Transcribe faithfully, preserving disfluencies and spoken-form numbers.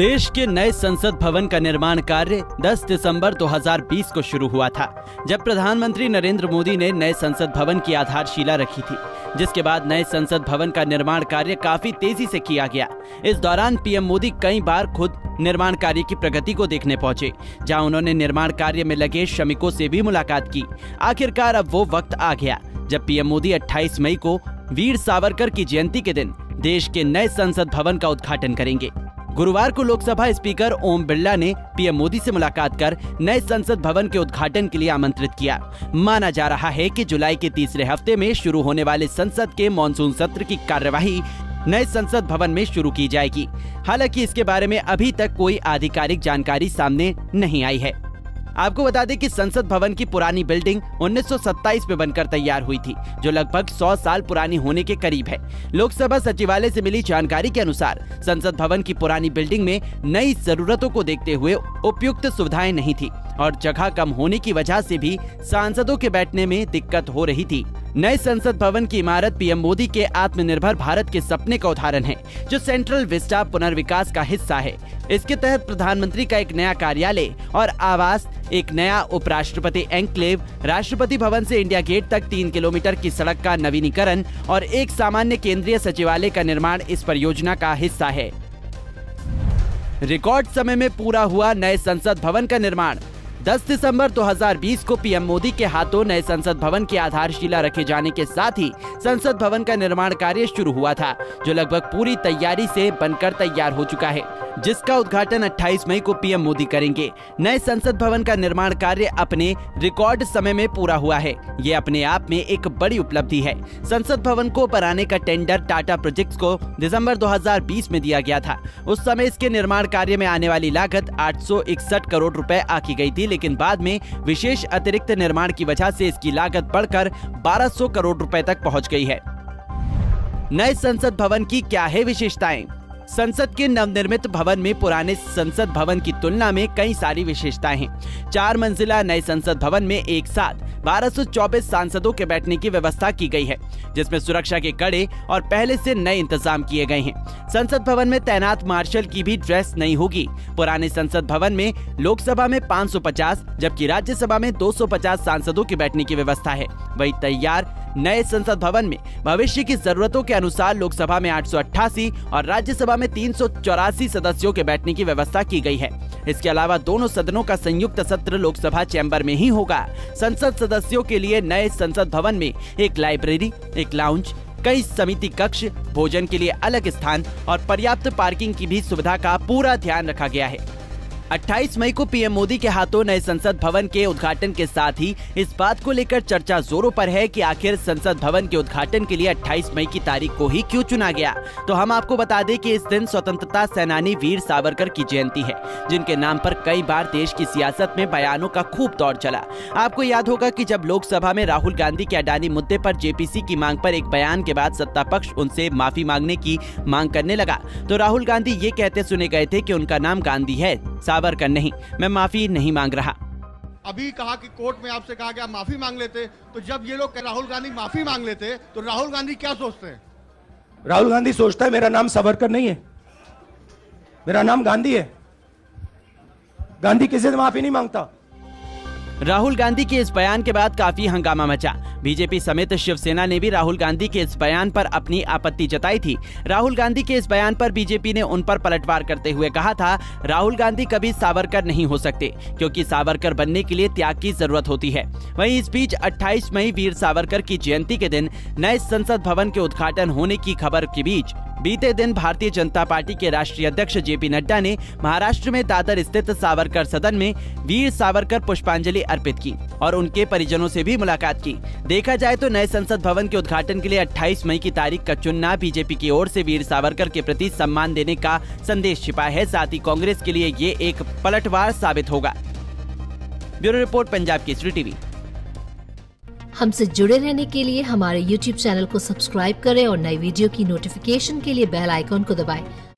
देश के नए संसद भवन का निर्माण कार्य दस दिसंबर दो हज़ार बीस को शुरू हुआ था, जब प्रधानमंत्री नरेंद्र मोदी ने नए संसद भवन की आधारशिला रखी थी, जिसके बाद नए संसद भवन का निर्माण कार्य काफी तेजी से किया गया। इस दौरान पीएम मोदी कई बार खुद निर्माण कार्य की प्रगति को देखने पहुंचे, जहां उन्होंने निर्माण कार्य में लगे श्रमिकों से भी मुलाकात की। आखिरकार अब वो वक्त आ गया जब पीएम मोदी अट्ठाईस मई को वीर सावरकर की जयंती के दिन देश के नए संसद भवन का उद्घाटन करेंगे। गुरुवार को लोकसभा स्पीकर ओम बिरला ने पीएम मोदी से मुलाकात कर नए संसद भवन के उद्घाटन के लिए आमंत्रित किया। माना जा रहा है कि जुलाई के तीसरे हफ्ते में शुरू होने वाले संसद के मॉनसून सत्र की कार्यवाही नए संसद भवन में शुरू की जाएगी। हालांकि इसके बारे में अभी तक कोई आधिकारिक जानकारी सामने नहीं आई है। आपको बता दें कि संसद भवन की पुरानी बिल्डिंग उन्नीस सौ सत्ताईस में बनकर तैयार हुई थी, जो लगभग सौ साल पुरानी होने के करीब है। लोकसभा सचिवालय से मिली जानकारी के अनुसार संसद भवन की पुरानी बिल्डिंग में नई जरूरतों को देखते हुए उपयुक्त सुविधाएं नहीं थी और जगह कम होने की वजह से भी सांसदों के बैठने में दिक्कत हो रही थी। नए संसद भवन की इमारत पीएम मोदी के आत्मनिर्भर भारत के सपने का उदाहरण है, जो सेंट्रल विस्टा पुनर्विकास का हिस्सा है। इसके तहत प्रधानमंत्री का एक नया कार्यालय और आवास, एक नया उपराष्ट्रपति एन्क्लेव, राष्ट्रपति भवन से इंडिया गेट तक तीन किलोमीटर की सड़क का नवीनीकरण और एक सामान्य केंद्रीय सचिवालय का निर्माण इस परियोजना का हिस्सा है। रिकॉर्ड समय में पूरा हुआ नए संसद भवन का निर्माण। दस दिसंबर दो हज़ार बीस को पीएम मोदी के हाथों नए संसद भवन की आधारशिला रखे जाने के साथ ही संसद भवन का निर्माण कार्य शुरू हुआ था, जो लगभग पूरी तैयारी से बनकर तैयार हो चुका है, जिसका उद्घाटन अट्ठाईस मई को पीएम मोदी करेंगे। नए संसद भवन का निर्माण कार्य अपने रिकॉर्ड समय में पूरा हुआ है। ये अपने आप में एक बड़ी उपलब्धि है। संसद भवन को बनाने का टेंडर टाटा प्रोजेक्ट्स को दिसंबर दो हज़ार बीस में दिया गया था। उस समय इसके निर्माण कार्य में आने वाली लागत आठ सौ इकसठ करोड़ रुपए आकी गई थी, लेकिन बाद में विशेष अतिरिक्त निर्माण की वजह से इसकी लागत बढ़कर बारह सौ करोड़ रुपए तक पहुंच गई है। नए संसद भवन की क्या है विशेषताएं? संसद के नवनिर्मित भवन में पुराने संसद भवन की तुलना में कई सारी विशेषताएं हैं। चार मंजिला नए संसद भवन में एक साथ बारह सौ चौबीस सांसदों के बैठने की व्यवस्था की गई है, जिसमें सुरक्षा के कड़े और पहले से नए इंतजाम किए गए हैं। संसद भवन में तैनात मार्शल की भी ड्रेस नई होगी। पुराने संसद भवन में लोकसभा में पाँच सौ पचास जबकि राज्यसभा में दो सौ पचास सांसदों के बैठने की व्यवस्था है। वही तैयार नए संसद भवन में भविष्य की जरूरतों के अनुसार लोकसभा में आठ सौ अट्ठासी और राज्यसभा में तीन सौ चौरासी सदस्यों के बैठने की व्यवस्था की गई है। इसके अलावा दोनों सदनों का संयुक्त सत्र लोकसभा चैम्बर में ही होगा। संसद सदस्यों के लिए नए संसद भवन में एक लाइब्रेरी, एक लाउंज, कई समिति कक्ष, भोजन के लिए अलग स्थान और पर्याप्त पार्किंग की भी सुविधा का पूरा ध्यान रखा गया है। अट्ठाईस मई को पीएम मोदी के हाथों नए संसद भवन के उद्घाटन के साथ ही इस बात को लेकर चर्चा जोरों पर है कि आखिर संसद भवन के उद्घाटन के लिए अट्ठाईस मई की तारीख को ही क्यों चुना गया। तो हम आपको बता दें कि इस दिन स्वतंत्रता सेनानी वीर सावरकर की जयंती है, जिनके नाम पर कई बार देश की सियासत में बयानों का खूब दौर चला। आपको याद होगा कि जब लोकसभा में राहुल गांधी के अडानी मुद्दे पर जेपीसी की मांग पर एक बयान के बाद सत्ता पक्ष उनसे माफी मांगने की मांग करने लगा, तो राहुल गांधी ये कहते सुने गए थे कि उनका नाम गांधी है, सावरकर नहीं, मैं माफी नहीं मांग रहा। अभी कहा कि कोर्ट में आपसे कहा गया माफी मांग लेते, तो जब ये लोग राहुल गांधी माफी मांग लेते तो राहुल गांधी क्या सोचते हैं? राहुल गांधी सोचता है मेरा नाम सावरकर नहीं है, मेरा नाम गांधी है। गांधी किसी से माफी नहीं मांगता। राहुल गांधी के इस बयान के बाद काफी हंगामा मचा। बीजेपी समेत शिवसेना ने भी राहुल गांधी के इस बयान पर अपनी आपत्ति जताई थी। राहुल गांधी के इस बयान पर बीजेपी ने उन पर पलटवार करते हुए कहा था, राहुल गांधी कभी सावरकर नहीं हो सकते, क्योंकि सावरकर बनने के लिए त्याग की जरूरत होती है। वहीं इस बीच अट्ठाईस मई वीर सावरकर की जयंती के दिन नए संसद भवन के उद्घाटन होने की खबर के बीच बीते दिन भारतीय जनता पार्टी के राष्ट्रीय अध्यक्ष जेपी नड्डा ने महाराष्ट्र में दादर स्थित सावरकर सदन में वीर सावरकर पुष्पांजलि अर्पित की और उनके परिजनों से भी मुलाकात की। देखा जाए तो नए संसद भवन के उद्घाटन के लिए अट्ठाईस मई की तारीख का चुनना बीजेपी की ओर से वीर सावरकर के प्रति सम्मान देने का संदेश छिपा है। साथ ही कांग्रेस के लिए ये एक पलटवार साबित होगा। Bureau report, Punjab Kesari TV. हमसे जुड़े रहने के लिए हमारे यूट्यूब चैनल को सब्सक्राइब करें और नई वीडियो की नोटिफिकेशन के लिए बेल आइकॉन को दबाएं।